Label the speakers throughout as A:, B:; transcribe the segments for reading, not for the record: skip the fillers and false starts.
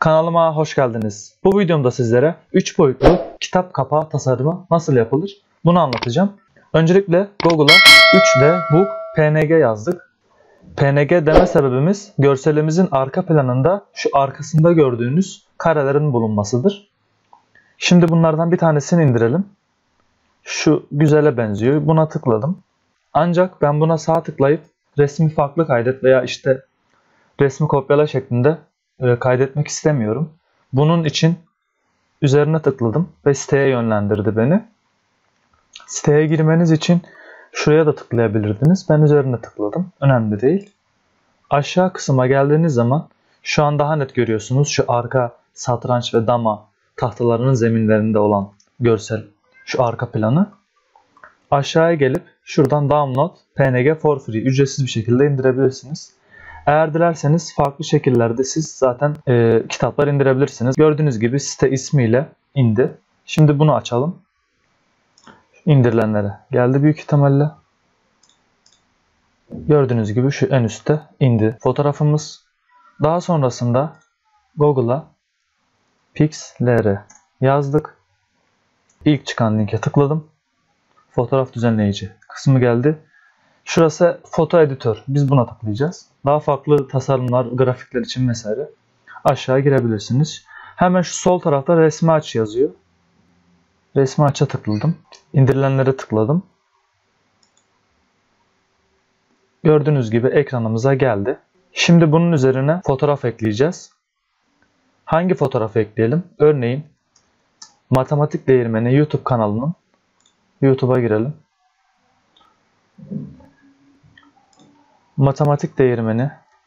A: Kanalıma hoş geldiniz. Bu videomda sizlere 3 boyutlu kitap kapağı tasarımı nasıl yapılır bunu anlatacağım. Öncelikle Google'a 3D Book PNG yazdık. PNG deme sebebimiz görselimizin arka planında şu arkasında gördüğünüz karelerin bulunmasıdır. Şimdi bunlardan bir tanesini indirelim. Şu güzele benziyor. Buna tıkladım. Ancak ben buna sağ tıklayıp resmi farklı kaydet veya resmi kopyala şeklinde kaydetmek istemiyorum. Bunun için üzerine tıkladım ve siteye yönlendirdi beni. Siteye girmeniz için şuraya da tıklayabilirdiniz. Ben üzerine tıkladım. Önemli değil. Aşağı kısma geldiğiniz zaman şu an daha net görüyorsunuz. Şu arka satranç ve dama tahtalarının zeminlerinde olan görsel, şu arka planı. Aşağıya gelip şuradan Download PNG for Free ücretsiz bir şekilde indirebilirsiniz. Eğer dilerseniz farklı şekillerde siz zaten kitaplar indirebilirsiniz. Gördüğünüz gibi site ismiyle indi. Şimdi bunu açalım. İndirilenlere geldi büyük ihtimalle. Gördüğünüz gibi şu en üstte indi fotoğrafımız. Daha sonrasında Google'a Pixlr yazdık. İlk çıkan linke tıkladım. Fotoğraf düzenleyici kısmı geldi. Şurası foto editör. Biz buna tıklayacağız. Daha farklı tasarımlar, grafikler için vesaire aşağı girebilirsiniz. Hemen şu sol tarafta resmi aç yazıyor. Resmi aç'a tıkladım. İndirilenlere tıkladım. Gördüğünüz gibi ekranımıza geldi. Şimdi bunun üzerine fotoğraf ekleyeceğiz. Hangi fotoğrafı ekleyelim? Örneğin Matematik Değirmeni YouTube kanalının YouTube'a girelim. Matematik Değirmeni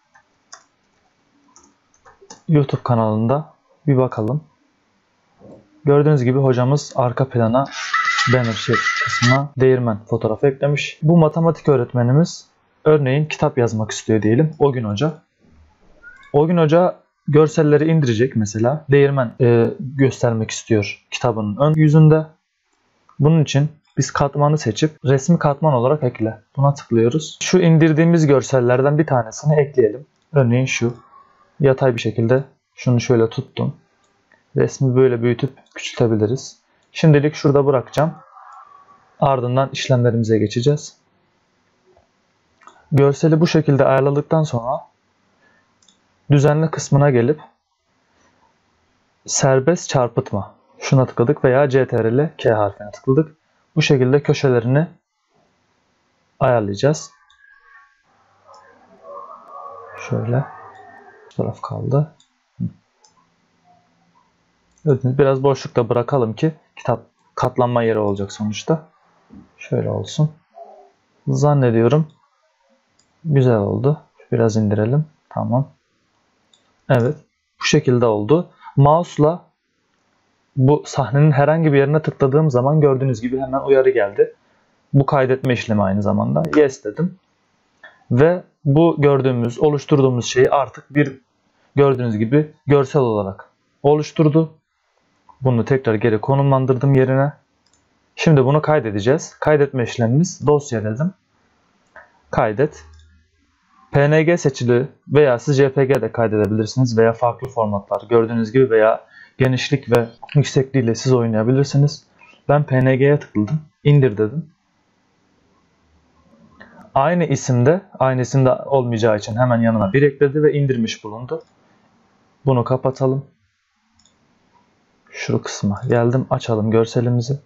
A: YouTube kanalında bir bakalım. Gördüğünüz gibi hocamız arka plana banner kısmına değirmen fotoğrafı eklemiş. Bu matematik öğretmenimiz örneğin kitap yazmak istiyor diyelim. O gün hoca. O gün hoca görselleri indirecek mesela. Değirmen göstermek istiyor kitabının ön yüzünde. Bunun için biz katmanı seçip resmi katman olarak ekle. Buna tıklıyoruz. Şu indirdiğimiz görsellerden bir tanesini ekleyelim. Örneğin şu. Yatay bir şekilde şunu şöyle tuttum. Resmi böyle büyütüp küçültebiliriz. Şimdilik şurada bırakacağım. Ardından işlemlerimize geçeceğiz. Görseli bu şekilde ayarladıktan sonra düzenle kısmına gelip serbest çarpıtma. Şuna tıkladık veya CTRL K harfine tıkladık. Bu şekilde köşelerini ayarlayacağız. Şöyle. Bu taraf kaldı. Biraz boşlukta bırakalım ki kitap katlanma yeri olacak sonuçta. Şöyle olsun. Zannediyorum güzel oldu. Biraz indirelim. Tamam. Evet. Bu şekilde oldu. Mouse'la bu sahnenin herhangi bir yerine tıkladığım zaman gördüğünüz gibi hemen uyarı geldi. Bu kaydetme işlemi aynı zamanda. Yes dedim. Ve bu oluşturduğumuz şeyi artık gördüğünüz gibi görsel olarak oluşturdu. Bunu tekrar geri konumlandırdım yerine. Şimdi bunu kaydedeceğiz. Kaydetme işlemimiz dosya dedim. Kaydet. PNG seçili veya siz JPG de kaydedebilirsiniz veya farklı formatlar gördüğünüz gibi veya genişlik ve yüksekliğiyle siz oynayabilirsiniz. Ben PNG'ye tıkladım. İndir dedim. Aynı isimde olmayacağı için hemen yanına bir ekledi ve indirmiş bulundu. Bunu kapatalım. Şu kısma geldim. Açalım görselimizi.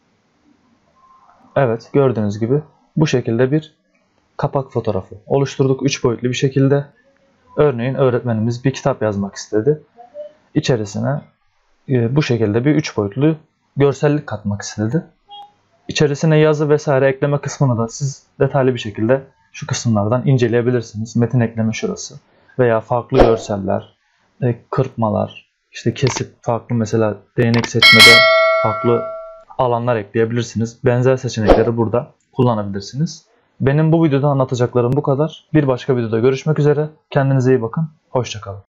A: Evet, gördüğünüz gibi bu şekilde bir kapak fotoğrafı oluşturduk 3 boyutlu bir şekilde. Örneğin öğretmenimiz bir kitap yazmak istedi. İçerisine bu şekilde bir 3 boyutlu görsellik katmak istedi. İçerisine yazı vesaire ekleme kısmını da siz detaylı bir şekilde şu kısımlardan inceleyebilirsiniz. Metin ekleme şurası veya farklı görseller, kırpmalar, kesip farklı mesela değnek seçmede farklı alanlar ekleyebilirsiniz. Benzer seçenekleri burada kullanabilirsiniz. Benim bu videoda anlatacaklarım bu kadar. Bir başka videoda görüşmek üzere. Kendinize iyi bakın. Hoşça kalın.